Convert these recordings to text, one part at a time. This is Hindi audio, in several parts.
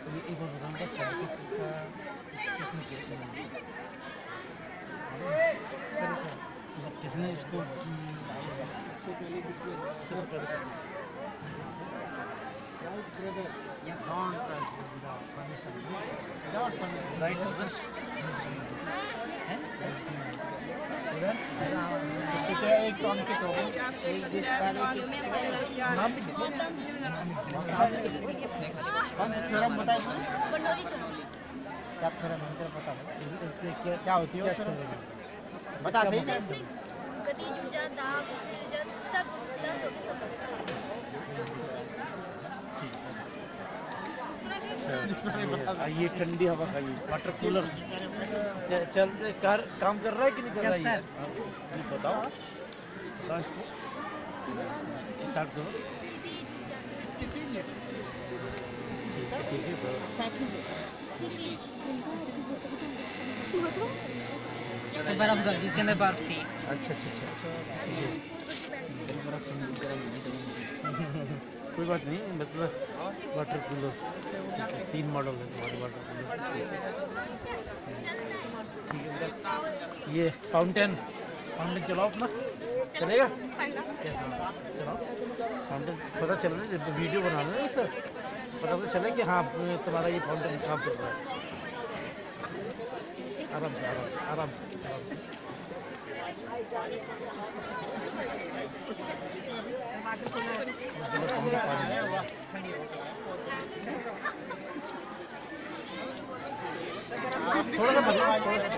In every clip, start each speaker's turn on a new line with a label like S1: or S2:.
S1: ये एक बार बताऊंगा सर्टिफिकेट का किसने इसको सबसे पहले किसने राइट
S2: एक तो अंकित हो एक देश नाम कौन सा थ्योरम बताए क्या थ्योरम है तेरा पता क्या होती है बता सही से
S3: गतिज ऊर्जा दाब ऊर्जा सब प्लस होके सब
S1: ये ठंडी हवा खाइए वाटर कूलर चल काम कर रहा है कि नहीं कर रहा है ये बताओ इसको स्टार्ट करो
S4: बर्फ जिसके अंदर बर्फ थी।
S1: अच्छा कोई बात नहीं, मतलब वाटर कूलर 3 मॉडल है तुम्हारे वाटर कूलर। ठीक है, ये फाउंटेन चलाओ अपना, चलेगा? चलाओ फाउंटेन, पता चल रहा है जब वीडियो बना रहे हैं सर, पता तो चले कि हाँ तुम्हारा ये फाउंटेन काम कर रहा है। आराम से आराम से थोड़ा सा बदलाव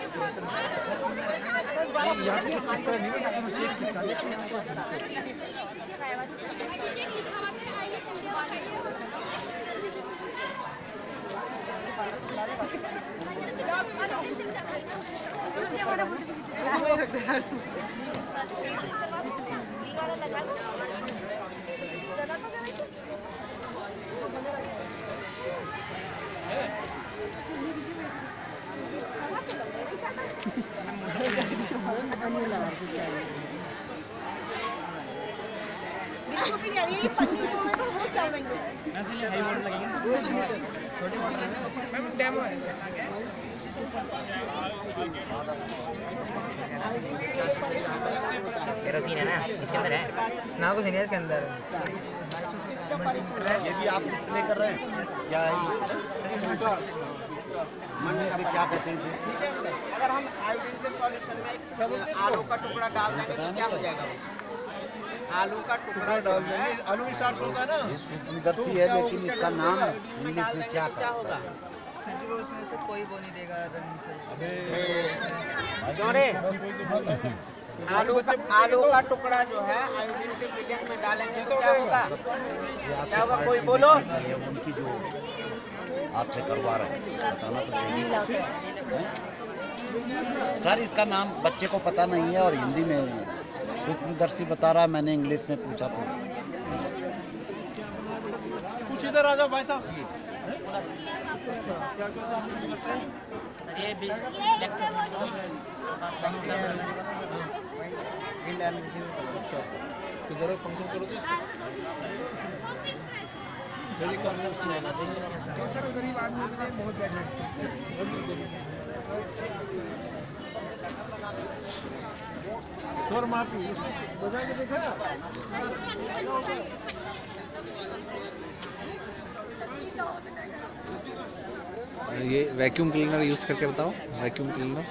S4: केरोसिन है ना इसके अंदर है ना, कुछ नहीं है इसके अंदर।
S2: ये भी आप डिस्प्ले कर रहे हैं क्या है इसमें क्या कहते हैं इसे?
S5: अगर हम आयोडीन के सॉल्यूशन में आलू का टुकड़ा डाल देंगे तो क्या हो जाएगा? आलू का टुकड़ा डाल देंगे, आलू भी शार्प होगा ना।
S2: ये सूक्ष्मदर्शी है, लेकिन इसका नाम इंग्लिश में क्या
S5: होगा?
S4: उसमें से कोई वो नहीं देगा
S5: क्यों रे? आलू का टुकड़ा जो है आयोडीन के विलयन में डालेंगे तो क्या होगा? क्या होगा कोई बोलो?
S2: उनकी जो आपसे करवा रहे हैं बताना तो चाहिए सर। इसका नाम बच्चे को पता नहीं है और हिंदी में सूक्ष्मदर्शी बता रहा है, मैंने इंग्लिश में पूछा तो
S1: कुछ इधर आ जाओ भाई साहब। क्या
S4: सर ये भी
S1: जरा फंक्शन करो तो
S2: सर गरीब आदमी के लिए बहुत बैड
S1: शोर माफी बजा के देखा।
S6: ये वैक्यूम क्लीनर यूज़ करके बताओ, वैक्यूम क्लीनर।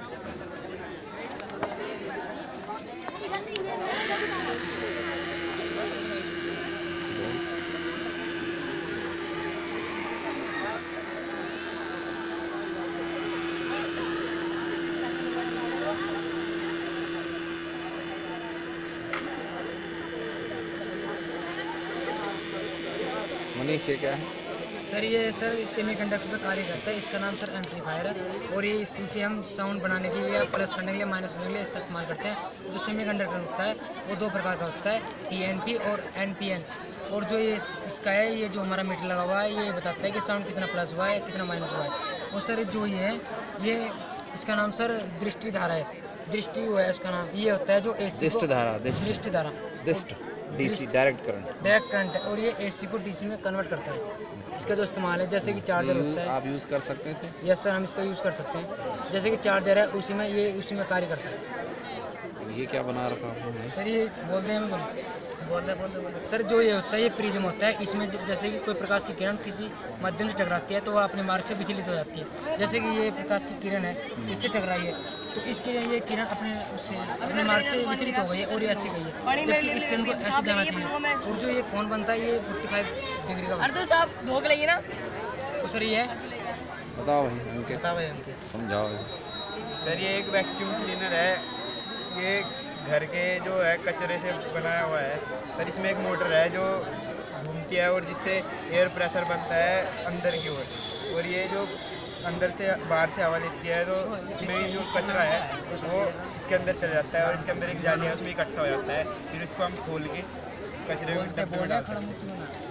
S6: मनीष ये क्या है?
S4: सर ये सेमीकंडक्टर पर कार्य करता है। इसका नाम सर एम्पलीफायर है और ये इसे हम साउंड बनाने के लिए या प्लस करने के लिए माइनस करने के लिए इसका इस्तेमाल करते हैं। जो सेमीकंडक्टर होता है वो 2 प्रकार का होता है, PNP और NPN। और जो ये इसका है, ये जो हमारा मीटर लगा हुआ है ये बताता है कि साउंड कितना प्लस हुआ है कितना माइनस हुआ है। और सर जो ये है, ये इसका नाम सर दृष्टि धारा है। दृष्टि हुआ है इसका नाम, ये होता है जो AC
S6: दृष्टि धारा,
S4: दृष्टि धारा
S6: DC direct current.
S4: Direct current है और ये एसी को डीसी में कन्वर्ट करता है। इसका जो इस्तेमाल है जैसे कि चार्जर होता है।
S6: आप यूज़ कर सकते हैं इसे?
S4: यस सर, हम इसका यूज़ कर सकते हैं। जैसे कि चार्जर है उसी में ये उसी में कार्य करता है।
S6: ये क्या बना रखा आपने?
S4: सर ये बोल दें बोल सर, जो ये होता है ये प्रिज्म होता है। इसमें जैसे कि कोई प्रकाश की किरण किसी माध्यम से टकराती है तो वह अपने मार्ग से विचलित हो जाती है। जैसे कि ये प्रकाश की किरण है, इससे टकराई है तो इसके लिए ये किरण अपने मार्ग से विचलित हो गई है और ये ऐसे गई है, जबकि इस किरण को ऐसे जाना चाहिए। और जो ये कोण बनता है ये 45 डिग्री का बनता है। तो सर ये है।
S6: बताओ भाई इनके,
S2: बता भाई हमके।
S6: समझाओ।
S5: सर ये एक वैक्यूम क्लीनर है। ये घर के जो है कचरे से बनाया हुआ है। सर इसमें एक मोटर है जो घूमती है और जिससे एयर प्रेशर बनता है अंदर की ओर, और ये जो अंदर से बाहर से हवा लेती है तो इसमें जो कचरा है वो इसके अंदर चला जाता है और इसके अंदर एक जाली है उसमें इकट्ठा हो जाता है। फिर इसको हम खोल के कचरे में डब्बे में डाल सकते हैं।